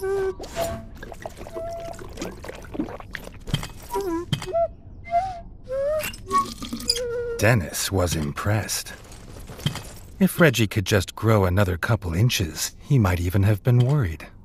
Dennis was impressed. If Reggie could just grow another couple inches, he might even have been worried.